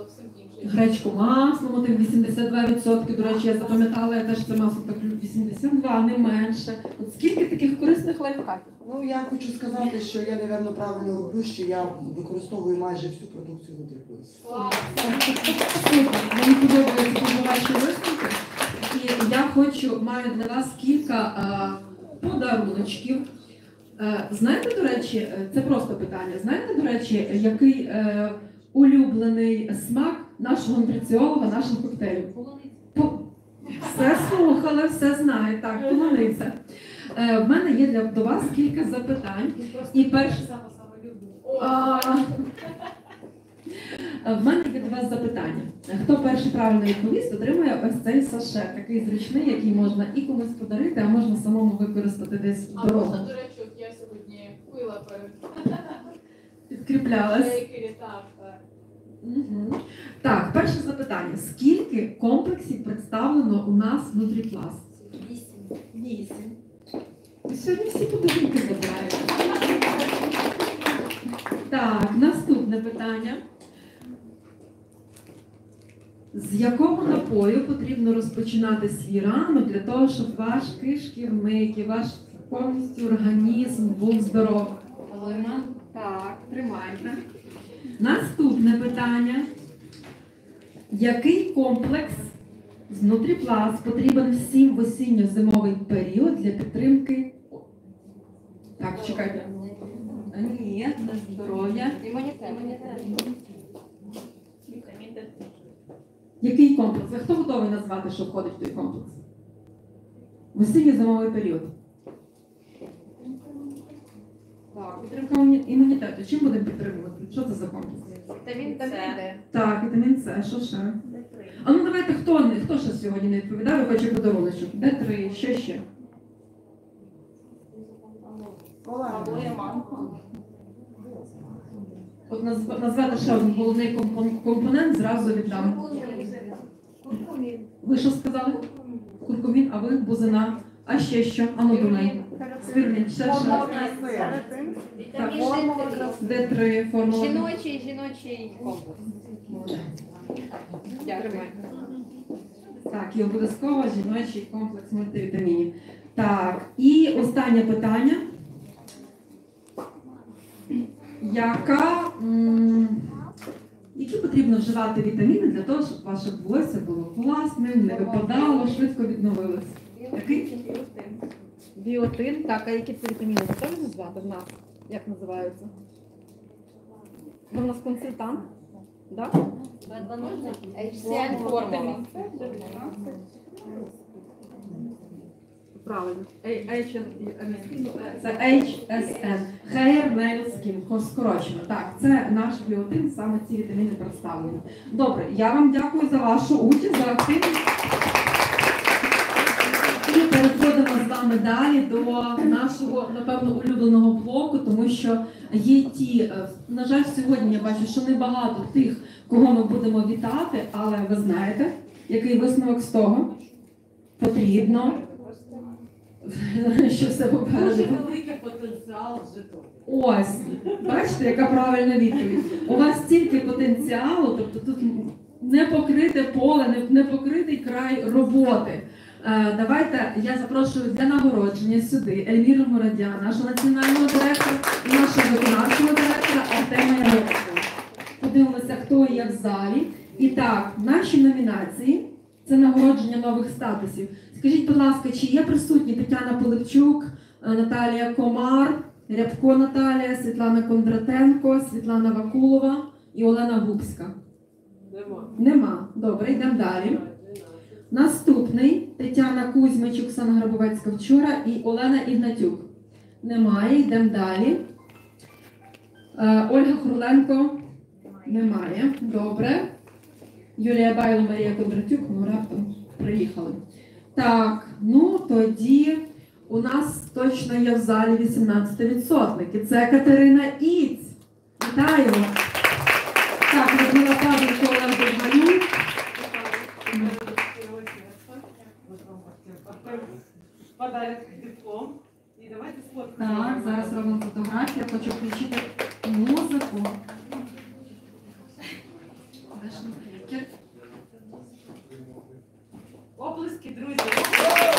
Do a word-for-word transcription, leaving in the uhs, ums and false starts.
зовсім інший. Гречку маслом, тих вісімдесят два відсотки, до речі, я запам'ятала, я теж це масло так люблю, вісімдесят два, не менше. От скільки таких корисних лайфхаків? Ну, я хочу сказати, що я, напевно, правильно роблю, що я використовую майже всю продукцію Нутріплюс. Супер, мені подобаються дуже ваші висновки. І я хочу, маю для вас кілька а, подаруночків. Е, знаєте, до речі, це просто питання, знаєте, до речі, який е, улюблений смак нашого нутриціолога, нашого коктейлю? По... Все слухали, все знає, так, полуниця. Е, в мене є для, до вас кілька запитань. І перше... А... В мене є до вас запитання. Хто перший правильно відповість, отримує ось цей саше, такий зручний, який можна і комусь подарити, а можна самому використати десь в дорогу. А можна, до речі, от я сьогодні пила перед Підкріплялась. бейкері, так, так. Угу. Так, перше запитання. Скільки комплексів представлено у нас в Нутріплас? Вісім. Вісім. Сьогодні всі подарунки забирають. Так, наступне питання. З якого напою потрібно розпочинати свій ранок для того, щоб ваш кишківник і ваш повністю організм був здоровий? Лимон. Так, тримайте. Наступне питання. Який комплекс з Нутріплас потрібен всім в осінньо-зимовий період для підтримки? Так, чекайте. Ні, на здоров'я. Імунітет. Який комплекс? Ви хто готовий назвати, що входить в той комплекс? В осінньо-зимовий період. Так, підтримка імунітету. Чим будемо підтримувати? Що це за комплекс? Вітамін С. Так, вітамін С. Що ще? А ну давайте, хто, не- хто ще сьогодні не відповідає, хоче подаруночок? Д три, що ще? Або яманка. От назв- назвати ще один головний компон- компонент, зразу віддам. Ви що сказали? Куркумін, а ви? Бузина. А ще що? А ну думай. Спірмін, ще ще. Вітамін Д три, формула. Жіночий, жіночий комплекс. Дякую. Так, і обов'язково жіночий комплекс мультивітамінів. Так, і останнє питання. Яка, м, які потрібно вживати вітаміни для того, щоб ваше волосся було власним, не випадало, швидко відновилось? Який? Біотин. Так, а які це вітаміни? Готові назвати в нас? Як називаються? Ви в нас консультант? Так? Ейч Сі Ел формула. Правильно. H- Це Ейч Ес Ен. Hair, Nail, Skin. Скорочено. Так, це наш біотин, саме ці вітаміни представлені. Добре, я вам дякую за вашу участь, за активність. І переходимо з вами далі до нашого, напевно, улюбленого блоку, тому що є ті, е, на жаль, сьогодні я бачу, що небагато тих, кого ми будемо вітати, але ви знаєте, який висновок з того? Потрібно. Що все попереду. Дуже великий потенціал в Житомирі. Ось, бачите, яка правильна відповідь. У вас стільки потенціалу, тобто тут не покрите поле, не, не покритий край роботи. Е, давайте я запрошую для нагородження сюди Ельвіру Мурадян, нашого національного директора і нашого виконавчого директора Артема Яровського. Подивимося, хто є в залі. І так, наші номінації – це нагородження нових статусів. Скажіть, будь ласка, чи є присутні Тетяна Пилипчук, Наталія Комар, Рябко Наталія, Світлана Кондратенко, Світлана Вакулова і Олена Губська? Нема. Нема. Добре, йдемо далі. Наступний Тетяна Кузьмич, Оксана Грабовецька вчора і Олена Ігнатюк. Немає, йдемо далі. Е, Ольга Хурленко. Немає. Добре. Юлія Байло, Марія Кондратюк, ну раптом приїхали. Так, ну тоді у нас точно є в залі вісімнадцятивідсотники. Це Катерина Іць. Вітаємо. Так, Людмила Павленко, Олег Довганюк. Подарок диплом. І давайте сфоткаємо. Так, зараз робимо фотографію. Хочу включити музику. Де ж Кір- Оплески, друзі.